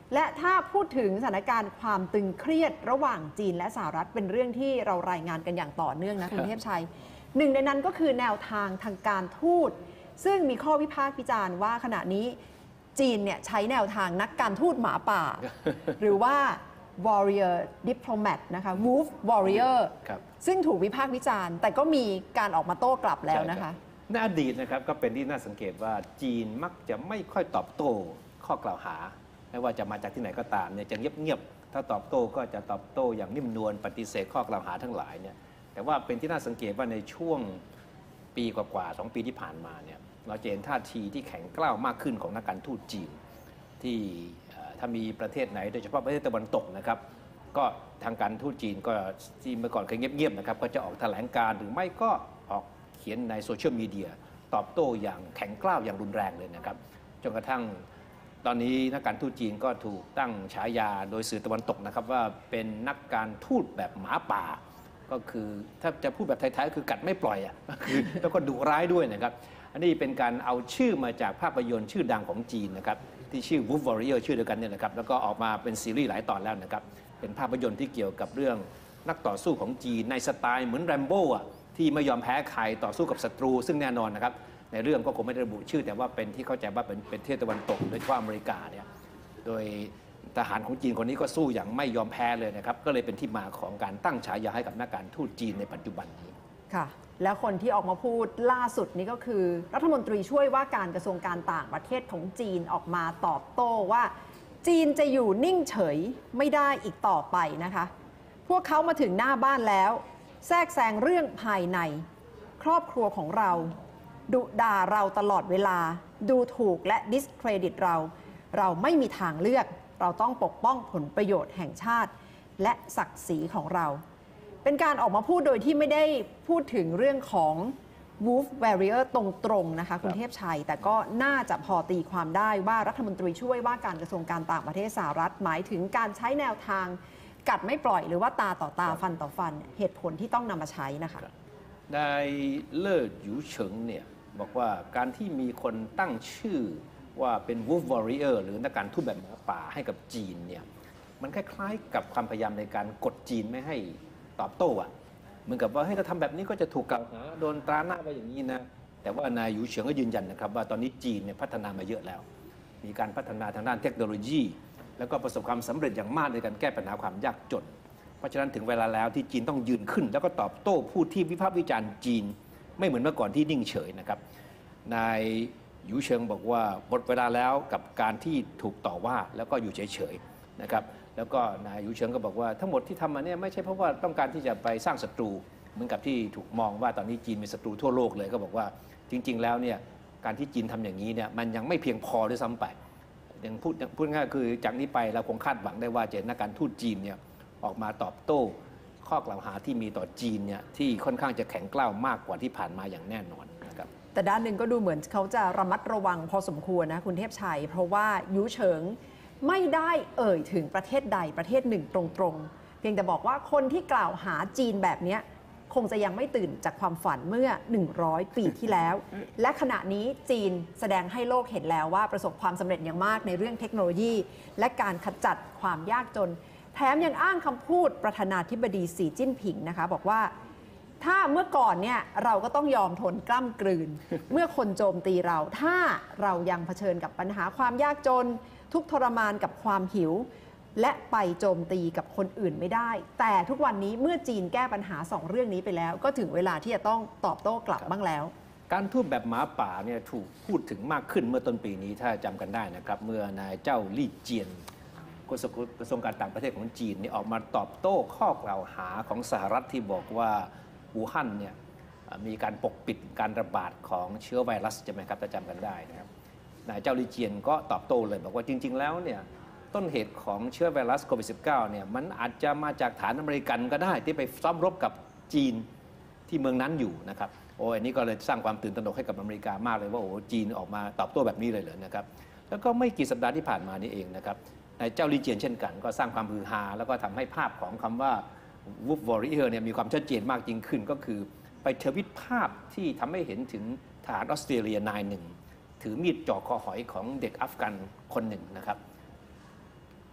และถ้าพูดถึงสถานการณ์ความตึงเครียดระหว่างจีนและสหรัฐเป็นเรื่องที่เรารายงานกันอย่างต่อเนื่องนะคุณเทพชัยหนึ่งในนั้นก็คือแนวทางทางการทูตซึ่งมีข้อวิพากษ์วิจารณ์ว่าขณะนี้จีนเนี่ยใช้แนวทางนักการทูตหมาป่า หรือว่า warrior diplomat นะคะ wolf warrior ซึ่งถูกวิพากษ์วิจารณ์แต่ก็มีการออกมาโต้กลับแล้วนะคะในอดีตนะครับก็เป็นที่น่าสังเกตว่าจีนมักจะไม่ค่อยตอบโต้ข้อกล่าวหาไม่ว่าจะมาจากที่ไหนก็ตามเนี่ยจะเงียบๆถ้าตอบโต้ก็จะตอบโต้อย่างนิ่มนวลปฏิเสธข้อกล่าวหาทั้งหลายเนี่ยแต่ว่าเป็นที่น่าสังเกตว่าในช่วงปีกว่าๆ2 ปีที่ผ่านมาเนี่ยเราจะเห็นท่าทีที่แข็งกร้าวมากขึ้นของนักการทูตจีนที่ถ้ามีประเทศไหนโดยเฉพาะประเทศตะวันตกนะครับก็ทางการทูตจีนก็ที่เมื่อก่อนเคยเงียบๆนะครับก็จะออกแถลงการหรือไม่ก็ออกเขียนในโซเชียลมีเดียตอบโต้อย่างแข็งกร้าวอย่างรุนแรงเลยนะครับจนกระทั่งตอนนี้นักการทูตจีนก็ถูกตั้งฉายาโดยสื่อตะวันตกนะครับว่าเป็นนักการทูตแบบหมาป่าก็คือถ้าจะพูดแบบไทยๆคือกัดไม่ปล่อยอ่ะคือแล้วก็ดุร้ายด้วยนะครับอันนี้เป็นการเอาชื่อมาจากภาพยนตร์ชื่อดังของจีนนะครับที่ชื่อ Wolf Warrior ชื่อเดียวกันเนี่ยนะครับแล้วก็ออกมาเป็นซีรีส์หลายตอนแล้วนะครับเป็นภาพยนตร์ที่เกี่ยวกับเรื่องนักต่อสู้ของจีนในสไตล์เหมือนแรมโบ้อ่ะที่ไม่ยอมแพ้ใครต่อสู้กับศัตรูซึ่งแน่นอนนะครับในเรื่องก็คงไม่ได้ระบุชื่อแต่ว่าเป็นที่เข้าใจว่าเป็นประเทศตะวันตกโดยเฉพาะอเมริกาเนี่ยโดยทหารของจีนคนนี้ก็สู้อย่างไม่ยอมแพ้เลยนะครับก็เลยเป็นที่มาของการตั้งฉายาให้กับนักการทูตจีนในปัจจุบันนี้ค่ะแล้วคนที่ออกมาพูดล่าสุดนี้ก็คือรัฐมนตรีช่วยว่าการกระทรวงการต่างประเทศของจีนออกมาตอบโต้ว่าจีนจะอยู่นิ่งเฉยไม่ได้อีกต่อไปนะคะพวกเขามาถึงหน้าบ้านแล้วแทรกแซงเรื่องภายในครอบครัวของเราดุด่าเราตลอดเวลาดูถูกและดิสเครดิตเราไม่มีทางเลือกเราต้องปกป้องผลประโยชน์แห่งชาติและศักดิ์ศรีของเราเป็นการออกมาพูดโดยที่ไม่ได้พูดถึงเรื่องของ Wolf Warrior ตรงๆนะคะคุณเทพชัยแต่ก็น่าจะพอตีความได้ว่ารัฐมนตรีช่วยว่าการกระทรวงการต่างประเทศสหรัฐหมายถึงการใช้แนวทางกัดไม่ปล่อยหรือว่าตาต่อตาฟันต่อฟันเหตุผลที่ต้องนำมาใช้นะคะนายเลิศหยูเฉิงเนี่ยบอกว่าการที่มีคนตั้งชื่อว่าเป็น Wolf Warrior หรือนักการทูตแบบหมาป่าให้กับจีนเนี่ยมันคล้ายๆกับความพยายามในการกดจีนไม่ให้ตอบโต้อะเหมือนกับว่าให้เราทำแบบนี้ก็จะถูกกล่าวหาโดนตราหน้าไปอย่างนี้นะแต่ว่านายหยูเฉิงก็ยืนยันนะครับว่าตอนนี้จีนเนี่ยพัฒนามาเยอะแล้วมีการพัฒนาทางด้านเทคโนโลยีแล้วก็ประสบความสำเร็จอย่างมากในการแก้ปัญหาความยากจนเพราะฉะนั้นถึงเวลาแล้วที่จีนต้องยืนขึ้นแล้วก็ตอบโต้ผู้ที่วิพากษ์วิจารณ์จีนไม่เหมือนเมื่อก่อนที่นิ่งเฉยนะครับนายหยูเฉิงบอกว่าหมดเวลาแล้วกับการที่ถูกต่อว่าแล้วก็อยู่เฉยๆนะครับแล้วก็นายหยูเฉิงก็บอกว่าทั้งหมดที่ทำมาเนี่ยไม่ใช่เพราะว่าต้องการที่จะไปสร้างศัตรูเหมือนกับที่ถูกมองว่าตอนนี้จีนมีศัตรูทั่วโลกเลยก็บอกว่าจริงๆแล้วเนี่ยการที่จีนทำอย่างนี้เนี่ยมันยังไม่เพียงพอด้วยซ้ำไปยังพูดง่ายคือจากนี้ไปเราคงคาดหวังได้ว่าจะนักการทูตจีนเนี่ยออกมาตอบโต้ข้อกล่าวหาที่มีต่อจีนเนี่ยที่ค่อนข้างจะแข็งกร้าวมากกว่าที่ผ่านมาอย่างแน่นอนนะครับแต่ด้านหนึ่งก็ดูเหมือนเขาจะระมัดระวังพอสมควรนะคุณเทพชัยเพราะว่าหยูเฉิงไม่ได้เอ่ยถึงประเทศใดประเทศหนึ่งตรงๆเพียงแต่บอกว่าคนที่กล่าวหาจีนแบบนี้คงจะยังไม่ตื่นจากความฝันเมื่อ100 ปีที่แล้วและขณะนี้จีนแสดงให้โลกเห็นแล้วว่าประสบความสำเร็จอย่างมากในเรื่องเทคโนโลยีและการขจัดความยากจนแถมยังอ้างคำพูดประธานาธิบดีสีจิ้นผิงนะคะบอกว่าถ้าเมื่อก่อนเนี่ยเราก็ต้องยอมทนกล้ำกลืน เมื่อคนโจมตีเราถ้าเรายังเผชิญกับปัญหาความยากจนทุกทรมานกับความหิวและไปโจมตีกับคนอื่นไม่ได้แต่ทุกวันนี้เมื่อจีนแก้ปัญหา2เรื่องนี้ไปแล้วก็ถึงเวลาที่จะต้องตอบโต้กลับบ้างแล้วการทูตแบบหมาป่าเนี่ยถูกพูดถึงมากขึ้นเมื่อต้นปีนี้ถ้าจำกันได้นะครับเมื่อนายเจ้าลี่เจียนกระทรวงการต่างประเทศของจีนเนี่ยออกมาตอบโต้ข้อกล่าวหาของสหรัฐที่บอกว่าอู่ฮั่นเนี่ยมีการปกปิดการระบาดของเชื้อไวรัสใช่ไหมครับถ้าจำกันได้นะครับนายเจ้าลี่เจียนก็ตอบโต้เลยบอกว่าจริงๆแล้วเนี่ยต้นเหตุของเชื้อไวรัสโควิด -19 เนี่ยมันอาจจะมาจากฐานอเมริกันก็ได้ที่ไปซ้อมรบกับจีนที่เมืองนั้นอยู่นะครับโอ้อันนี้ก็เลยสร้างความตื่นตระหนกให้กับอเมริกามากเลยว่าโอ้จีนออกมาตอบโต้แบบนี้เลยเหรอนะครับแล้วก็ไม่กี่สัปดาห์ที่ผ่านมานี่เองนะครับนายเจ้าลี่เจียนเช่นกันก็สร้างความฮือฮาแล้วก็ทำให้ภาพของคำว่า Wolf Warrior เนี่ยมีความชัดเจนมากยิ่งขึ้นก็คือไปทวิตภาพที่ทำให้เห็นถึงทหารออสเตรเลียนายหนึ่งถือมีดจ่อคอหอยของเด็กอัฟกันคนหนึ่งนะครับ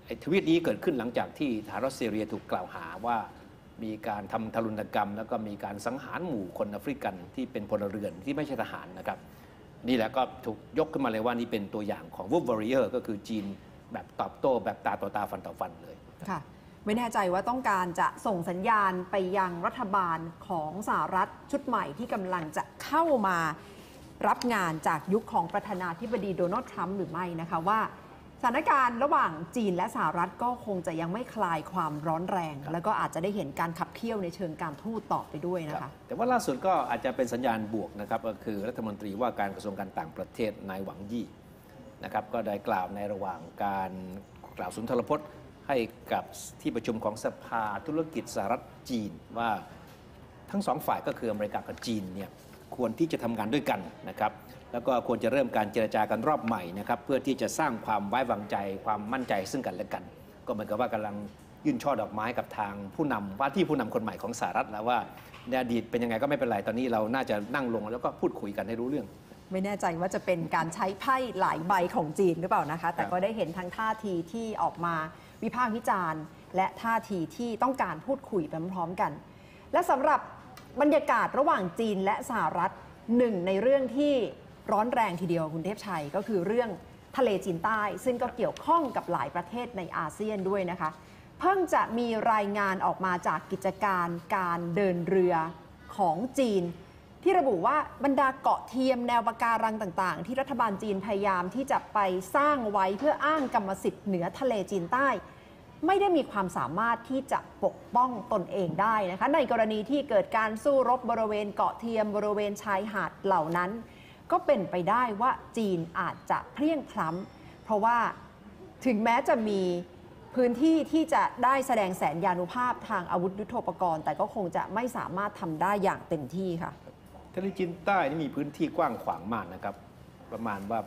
ทวีตนี้เกิดขึ้นหลังจากที่ทหารรัสเซียถูกกล่าวหาว่ามีการทำทารุณกรรมแล้วก็มีการสังหารหมู่คนแอฟริกันที่เป็นพลเรือนที่ไม่ใช่ทหารนะครับนี่แหละก็ถูกยกขึ้นมาเลยว่านี่เป็นตัวอย่างของ Wolf Warrior ก็คือจีนแบบตอบโต้แบบตาต่อตาฟันต่อฟันเลยค่ะไม่แน่ใจว่าต้องการจะส่งสัญญาณไปยังรัฐบาลของสหรัฐชุดใหม่ที่กำลังจะเข้ามารับงานจากยุคของประธานาธิบดีโดนัลด์ทรัมป์หรือไม่นะคะว่าสถานการณ์ระหว่างจีนและสหรัฐก็คงจะยังไม่คลายความร้อนแรงแล้วก็อาจจะได้เห็นการขับเคี่ยวในเชิงการทูตต่อไปด้วยนะคะแต่ว่าล่าสุดก็อาจจะเป็นสัญญาณบวกนะครับก็คือรัฐมนตรีว่าการกระทรวงการต่างประเทศนายหวังยี่นะครับก็ได้กล่าวในระหว่างการกล่าวสุนทรพจน์ให้กับที่ประชุมของสภาธุรกิจสหรัฐจีนว่าทั้งสองฝ่ายก็คืออเมริกากับจีนเนี่ยควรที่จะทำงานด้วยกันนะครับแล้วก็ควรจะเริ่มการเจรจากันรอบใหม่นะครับเพื่อที่จะสร้างความไว้วางใจความมั่นใจซึ่งกันและกันก็เหมือนกับว่ากำลังยื่นช่อดอกไม้กับทางผู้นำว่าที่ผู้นำคนใหม่ของสหรัฐแล้วว่าในอดีตเป็นยังไงก็ไม่เป็นไรตอนนี้เราน่าจะนั่งลงแล้วก็พูดคุยกันให้รู้เรื่องไม่แน่ใจว่าจะเป็นการใช้ไพ่หลายใบของจีนหรือเปล่านะคะแต่ก็ได้เห็นทั้งท่าทีที่ออกมาวิพากษ์วิจารณ์และท่าทีที่ต้องการพูดคุยไปพร้อมๆกันและสำหรับบรรยากาศระหว่างจีนและสหรัฐหนึ่งในเรื่องที่ร้อนแรงทีเดียวคุณเทพชัยก็คือเรื่องทะเลจีนใต้ซึ่งก็เกี่ยวข้องกับหลายประเทศในอาเซียนด้วยนะคะเพิ่งจะมีรายงานออกมาจากกิจการการเดินเรือของจีนที่ระบุว่าบรรดาเกาะเทียมแนวปะการังต่างๆที่รัฐบาลจีนพยายามที่จะไปสร้างไว้เพื่ออ้างกรรมสิทธิ์เหนือทะเลจีนใต้ไม่ได้มีความสามารถที่จะปกป้องตนเองได้นะคะในกรณีที่เกิดการสู้รบบริเวณเกาะเทียมบริเวณชายหาดเหล่านั้นก็เป็นไปได้ว่าจีนอาจจะเพลียงพล้ำเพราะว่าถึงแม้จะมีพื้นที่ที่จะได้แสดงแสนยานุภาพทางอาวุธยุทโธปกรณ์แต่ก็คงจะไม่สามารถทำได้อย่างเต็มที่ค่ะทะเลจีนใต้นี่มีพื้นที่กว้างขวางมากนะครับประมาณว่า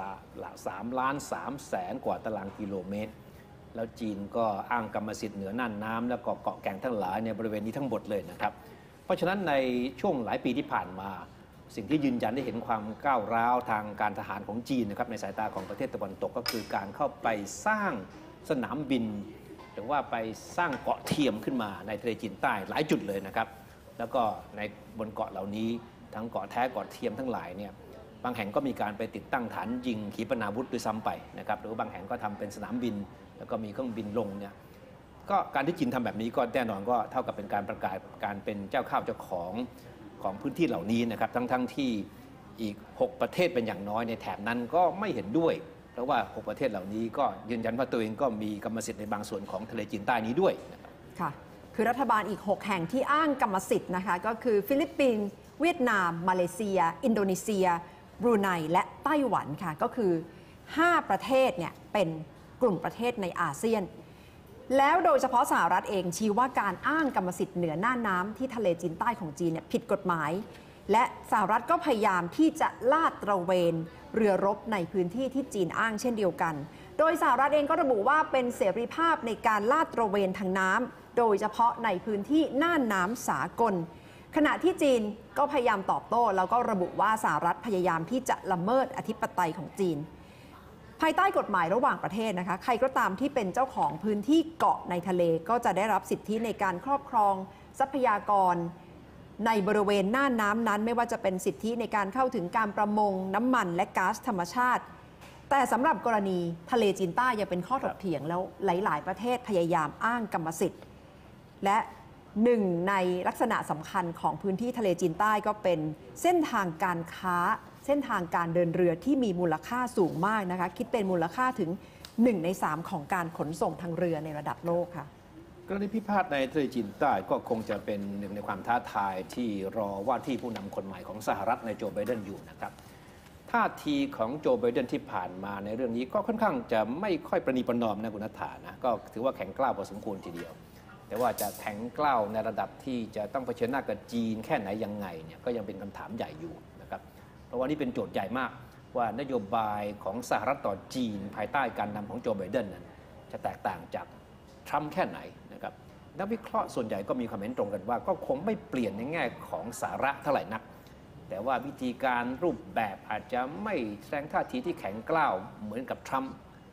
3,300,000 กว่าตารางกิโลเมตรแล้วจีนก็อ้างกรรมสิทธิ์เหนือน่านน้ำแล้วก็เกาะแก่งทั้งหลายในบริเวณนี้ทั้งหมดเลยนะครับเพราะฉะนั้นในช่วงหลายปีที่ผ่านมาสิ่งที่ยืนยันได้เห็นความก้าวร้าวทางการทหารของจีนนะครับในสายตาของประเทศตะวันตกก็คือการเข้าไปสร้างสนามบินหรือว่าไปสร้างเกาะเทียมขึ้นมาในทะเลจีนใต้หลายจุดเลยนะครับแล้วก็ในบนเกาะเหล่านี้ทั้งเกาะแท้เกาะเทียมทั้งหลายเนี่ยบางแห่งก็มีการไปติดตั้งฐานยิงขีปนาวุธด้วยซ้ำไปนะครับหรือบางแห่งก็ทำเป็นสนามบินแล้วก็มีเครื่องบินลงเนี่ยก็การที่จีนทำแบบนี้ก็แน่นอนก็เท่ากับเป็นการประกาศการเป็นเจ้าข้าวเจ้าของพื้นที่เหล่านี้นะครับทั้งที่อีก6ประเทศเป็นอย่างน้อยในแถบนั้นก็ไม่เห็นด้วยเพราะว่า6ประเทศเหล่านี้ก็ยืนยันว่าตัวเองก็มีกรรมสิทธิ์ในบางส่วนของทะเลจีนใต้นี้ด้วยนะครับค่ะคือรัฐบาลอีก6แห่งที่อ้างกรรมสิทธิ์นะคะก็คือฟิลิปปินส์เวียดนามมาเลเซียอินโดนีเซียบรูไนและไต้หวันค่ะก็คือ5ประเทศเนี่ยเป็นกลุ่มประเทศในอาเซียนแล้วโดยเฉพาะสหรัฐเองชี้ว่าการอ้างกรรมสิทธิ์เหนือน่านน้ำที่ทะเลจีนใต้ของจีนเนี่ยผิดกฎหมายและสหรัฐก็พยายามที่จะลาดตระเวนเรือรบในพื้นที่ที่จีนอ้างเช่นเดียวกันโดยสหรัฐเองก็ระบุว่าเป็นเสรีภาพในการลาดตระเวนทางน้ำโดยเฉพาะในพื้นที่น่านน้ำสากลขณะที่จีนก็พยายามตอบโต้แล้วก็ระบุว่าสหรัฐพยายามที่จะละเมิดอธิปไตยของจีนภายใต้กฎหมายระหว่างประเทศนะคะใครก็ตามที่เป็นเจ้าของพื้นที่เกาะในทะเลก็จะได้รับสิทธิในการครอบครองทรัพยากรในบริเวณน่านน้ำนั้นไม่ว่าจะเป็นสิทธิในการเข้าถึงการประมงน้ำมันและก๊าซธรรมชาติแต่สำหรับกรณีทะเลจีนใต้ยังเป็นข้อถกเถียงแล้วหลายๆประเทศพยายามอ้างกรรมสิทธิ์และหนึ่งในลักษณะสำคัญของพื้นที่ทะเลจีนใต้ก็เป็นเส้นทางการค้าเส้นทางการเดินเรือที่มีมูลค่าสูงมากนะคะคิดเป็นมูลค่าถึง1 ใน 3ของการขนส่งทางเรือในระดับโลกค่ะกรณีพิพาทในทะเลจีนใต้ก็คงจะเป็นหนึ่งในความท้าทายที่รอว่าที่ผู้นำคนใหม่ของสหรัฐในโจไบเดนอยู่นะครับท่าทีของโจไบเดนที่ผ่านมาในเรื่องนี้ก็ค่อนข้างจะไม่ค่อยประนีประนอมนะคุณนัทธานะก็ถือว่าแข็งกล้าวพอสมควรทีเดียวแต่ว่าจะแข็งกล้าวในระดับที่จะต้องเผชิญหน้ากับจีนแค่ไหนยังไงเนี่ยก็ยังเป็นคำถามใหญ่อยู่นะครับเพราะว่านี่เป็นโจทย์ใหญ่มากว่านโยบายของสหรัฐต่อจีนภายใต้การนำของโจไบเดนนั้นจะแตกต่างจากทรัมป์แค่ไหนนะครับนักวิเคราะห์ส่วนใหญ่ก็มีความเห็นตรงกันว่าก็คงไม่เปลี่ยนในแง่ของสาระเท่าไหร่นักแต่ว่าวิธีการรูปแบบอาจจะไม่แสดงท่าทีที่แข็งกร้าวเหมือนกับทรัมป์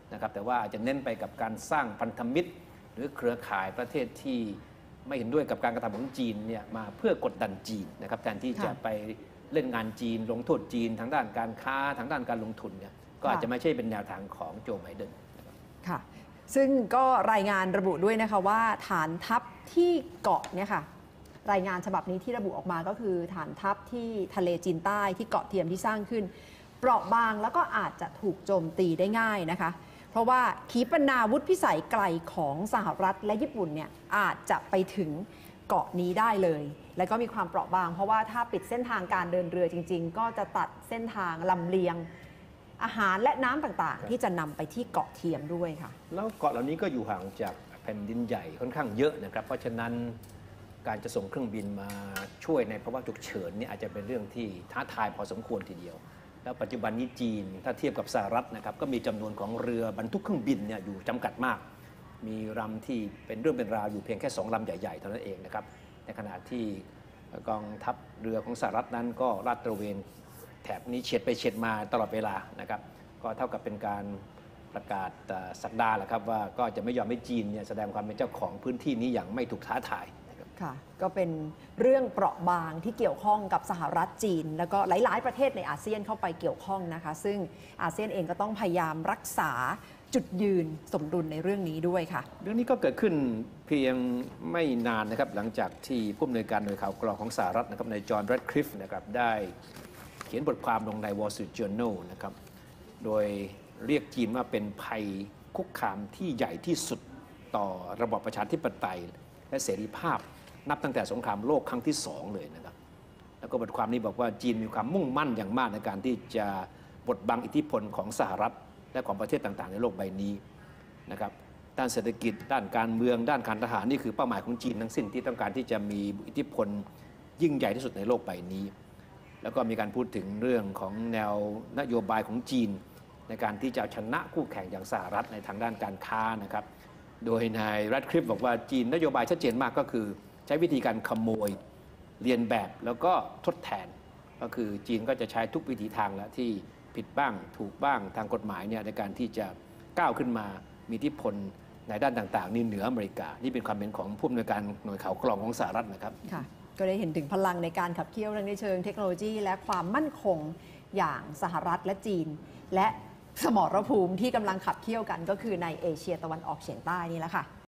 นะครับแต่ว่าอาจจะเน้นไปกับการสร้างพันธมิตรหรือเครือข่ายประเทศที่ไม่เห็นด้วยกับการกระทำของจีนเนี่ยมาเพื่อกดดันจีนนะครับแทนที่จะไปเล่นงานจีนลงโทษจีนทางด้านการค้าทางด้านการลงทุนเนี่ยก็อาจจะไม่ใช่เป็นแนวทางของโจไบเดนค่ะซึ่งก็รายงานระบุด้วยนะคะว่าฐานทัพที่เกาะเนี่ยค่ะรายงานฉบับนี้ที่ระบุออกมาก็คือฐานทัพที่ทะเลจีนใต้ที่เกาะเทียมที่สร้างขึ้นเปราะบางแล้วก็อาจจะถูกโจมตีได้ง่ายนะคะเพราะว่าขีปนาวุธพิสัยไกลของสหรัฐและญี่ปุ่นเนี่ยอาจจะไปถึงเกาะนี้ได้เลยแล้วก็มีความเปราะบางเพราะว่าถ้าปิดเส้นทางการเดินเรือจริงๆก็จะตัดเส้นทางลำเลียงอาหารและน้ำต่างๆที่จะนำไปที่เกาะเทียมด้วยค่ะแล้วเกาะเหล่านี้ก็อยู่ห่างจากแผ่นดินใหญ่ค่อนข้างเยอะนะครับเพราะฉะนั้นการจะส่งเครื่องบินมาช่วยในภาวะฉุกเฉินนี่อาจจะเป็นเรื่องที่ท้าทายพอสมควรทีเดียวแล้วปัจจุบันนี้จีนถ้าเทียบกับสหรัฐนะครับก็มีจำนวนของเรือบรรทุกเครื่องบินเนี่ยอยู่จำกัดมากมีลำที่เป็นเรื่องเป็นราวอยู่เพียงแค่2ลำใหญ่ๆเท่านั้นเองนะครับในขณะที่กองทัพเรือของสหรัฐนั้นก็ลาดตระเวนแถบนี้เฉียดไปเฉียดมาตลอดเวลานะครับก็เท่ากับเป็นการประกาศสักดาแหละครับว่าก็จะไม่ยอมให้จีนเนี่ยแสดงความเป็นเจ้าของพื้นที่นี้อย่างไม่ถูกท้าทายค่ะก็เป็นเรื่องเปราะบางที่เกี่ยวข้องกับสหรัฐจีนแล้วก็หลายๆประเทศในอาเซียนเข้าไปเกี่ยวข้องนะคะซึ่งอาเซียนเองก็ต้องพยายามรักษาจุดยืนสมดุลในเรื่องนี้ด้วยค่ะเรื่องนี้ก็เกิดขึ้นเพียงไม่นานนะครับหลังจากที่ผู้อำนวยการหน่วยข่าวกรองของสหรัฐนะครับนายจอห์น แรดคลิฟฟ์นะครับได้เขียนบทความลงใน Wall Street Journal นะครับโดยเรียกจีนว่าเป็นภัยคุกคามที่ใหญ่ที่สุดต่อระบอบประชาธิปไตยและเสรีภาพนับตั้งแต่สงครามโลกครั้งที่2เลยนะครับแล้วก็บทความนี้บอกว่าจีนมีความมุ่งมั่นอย่างมากในการที่จะบดบังอิทธิพลของสหรัฐและของประเทศต่างๆในโลกใบนี้นะครับด้านเศรษฐกิจด้านการเมืองด้านการทหารนี่คือเป้าหมายของจีนทั้งสิ้นที่ต้องการที่จะมีอิทธิพลยิ่งใหญ่ที่สุดในโลกใบนี้แล้วก็มีการพูดถึงเรื่องของแนวนโยบายของจีนในการที่จะชนะคู่แข่งอย่างสหรัฐในทางด้านการค้านะครับโดยนายแรดคลิฟฟ์บอกว่าจีนนโยบายชัดเจนมากก็คือใช้วิธีการขโมยเรียนแบบแล้วก็ทดแทนก็คือจีนก็จะใช้ทุกวิถีทางแล้วที่ผิดบ้างถูกบ้างทางกฎหมายเนี่ยในการที่จะก้าวขึ้นมามีอิทธิพลในด้านต่างๆนี่เหนืออเมริกานี่เป็นความเห็นของผู้อำนวยการหน่วยข่าวกรองของสหรัฐนะครับค่ะก็ได้เห็นถึงพลังในการขับเคี่ยวทั้งในเชิงเทคโนโลยีและความมั่นคงอย่างสหรัฐและจีนและสมรภูมิที่กำลังขับเคี่ยวกันก็คือในเอเชียตะวันออกเฉียงใต้นี่แหละค่ะ